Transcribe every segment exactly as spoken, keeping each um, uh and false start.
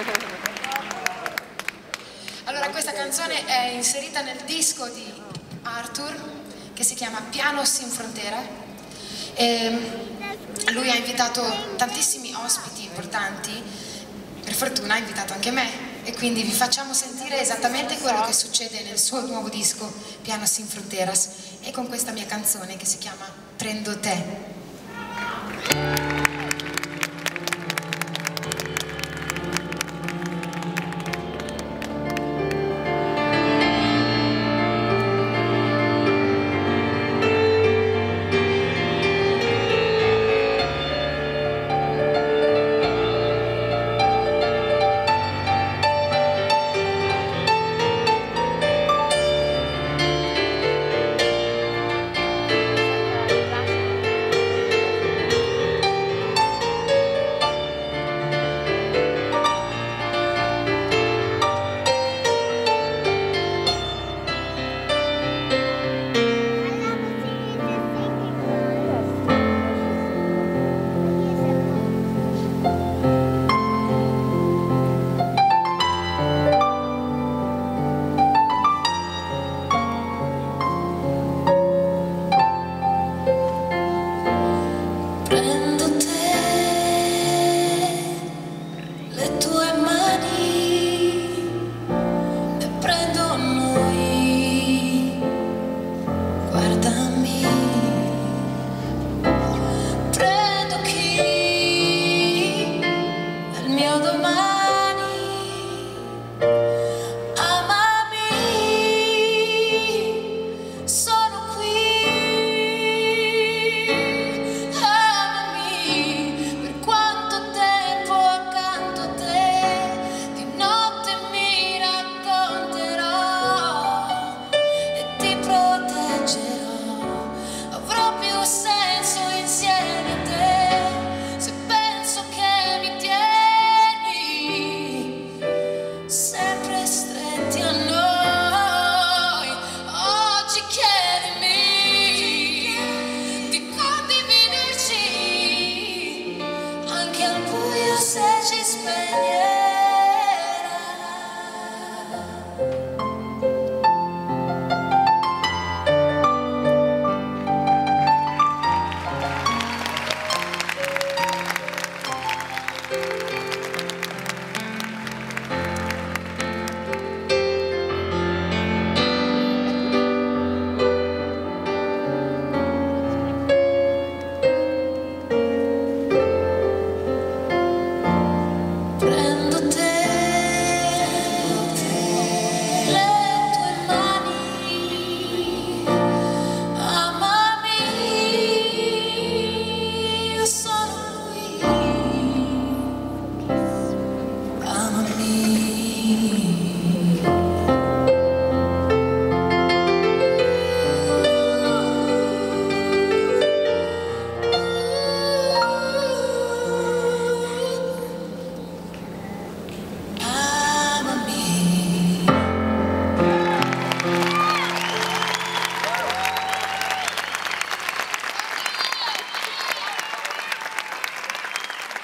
Allora, questa canzone è inserita nel disco di Arthur che si chiama Piano sin frontera. E lui ha invitato tantissimi ospiti importanti, per fortuna ha invitato anche me, e quindi vi facciamo sentire esattamente quello che succede nel suo nuovo disco Piano sin fronteras, e con questa mia canzone che si chiama Prendo te.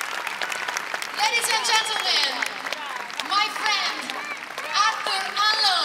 Ladies and gentlemen, my friend Arthur Allo.